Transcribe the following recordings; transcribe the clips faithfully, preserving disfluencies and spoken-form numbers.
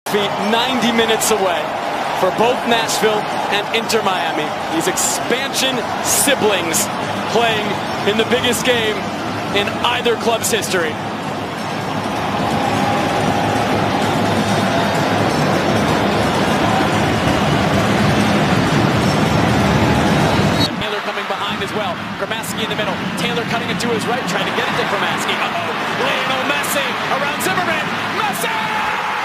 Feet ninety minutes away for both Nashville and Inter Miami. These expansion siblings playing in the biggest game in either club's history. Taylor coming behind as well. Gramaski in the middle. Taylor cutting it to his right, trying to get it to Gramaski. Uh-oh. Lionel Messi around Zimmerman. Messi!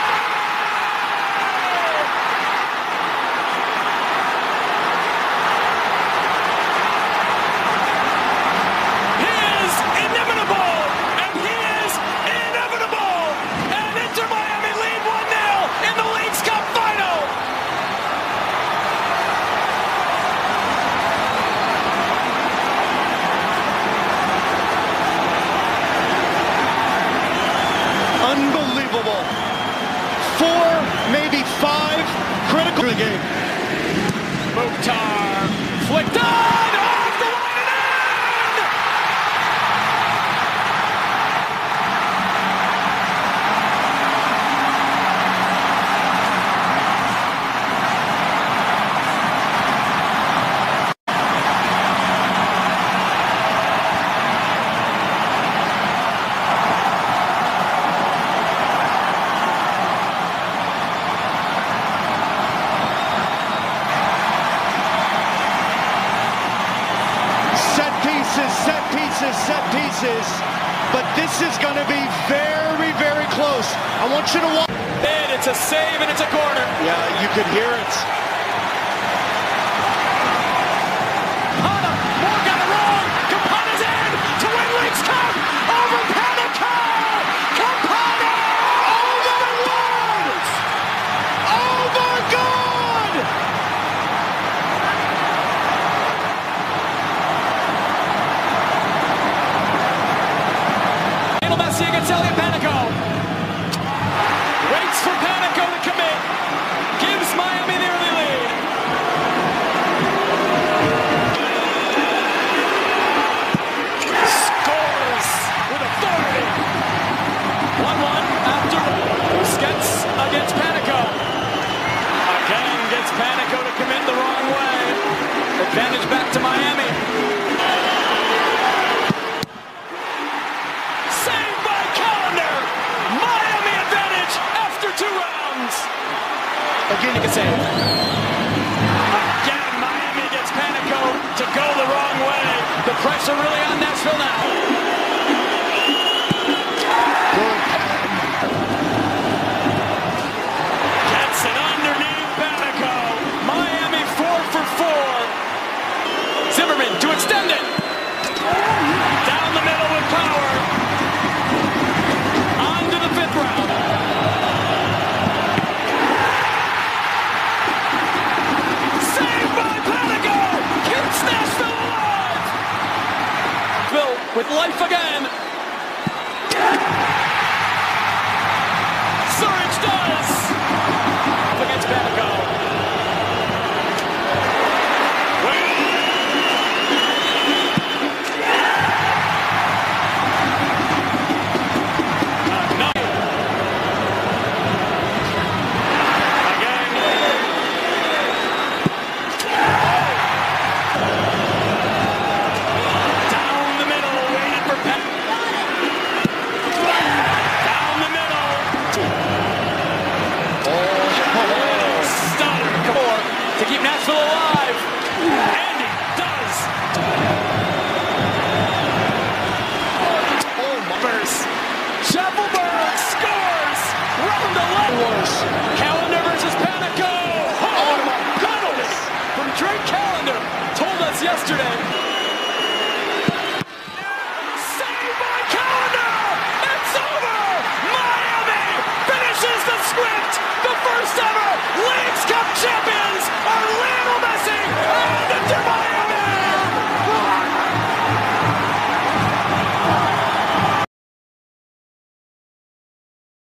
Unbelievable. Four, maybe five critical in the game. Mukhtar flicked on off the line and in! Set pieces, set pieces, but this is going to be very, very close. I want you to watch. And it's a save and it's a corner. Yeah, you could hear it. Campana, Moore got it wrong. Campana's in to win League's Cup over Panicco. Campana over good. Over good. Messi against Elliot Panicco. Waits for Panicco to commit. Gives Miami the early lead. Scores with authority. one one after Busquets against Panicco. Again gets Panicco to commit the wrong way. Advantage back to Miami. Again, you can say again, Miami gets Panicco to go the wrong way. The pressure really on Nashville now. Gets it underneath Panicco. Miami four for four. Zimmerman to extend it. Down the middle with power. On to the fifth round. With life again. Surge does. Against Panicco. To keep Nashville alive. And he does. Oh my. Shuffleberg scores. Round eleven. Callender versus Panicco. Oh, oh my goodness. From Drake Callender. Told us yesterday